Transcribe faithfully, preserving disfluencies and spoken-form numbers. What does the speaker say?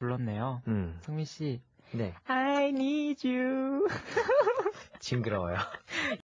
불렀네요. 음. 성민 씨. 네. I need you. 징그러워요.